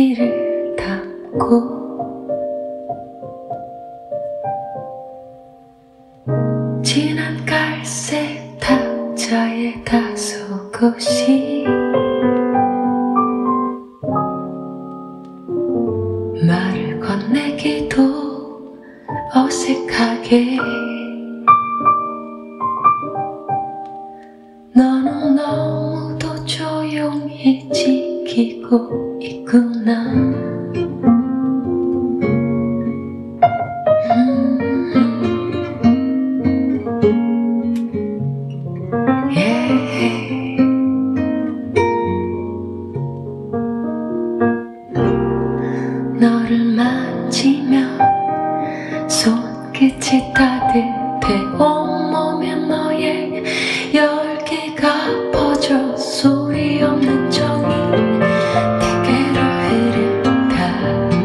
향기를 담고 진한 갈색 탁자에 다소 곳이 말을 건네기도 어색하게 너는 너무도 조용히 지키고 있구나. 너를 만지면 손끝이 따뜻해 온몸에 너의 열기가 퍼져 소리 없는 정이 내게로 흐른다.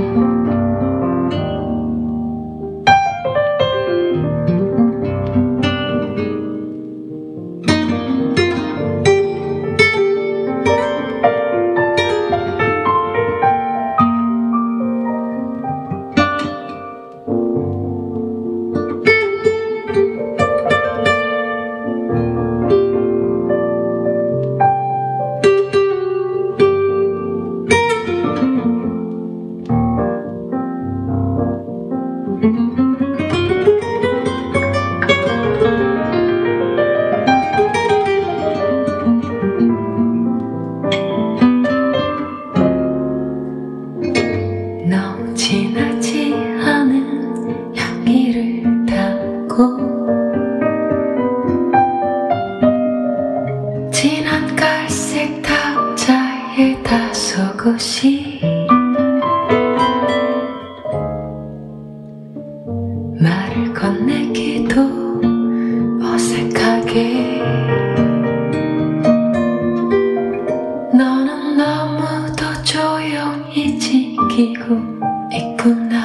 너무 진하지 않은 향기를 담고 진한 갈색 탁자에 다소 곳이 말을 건네기도 어색하게 너는 너무도 조용히 지키고 있구나.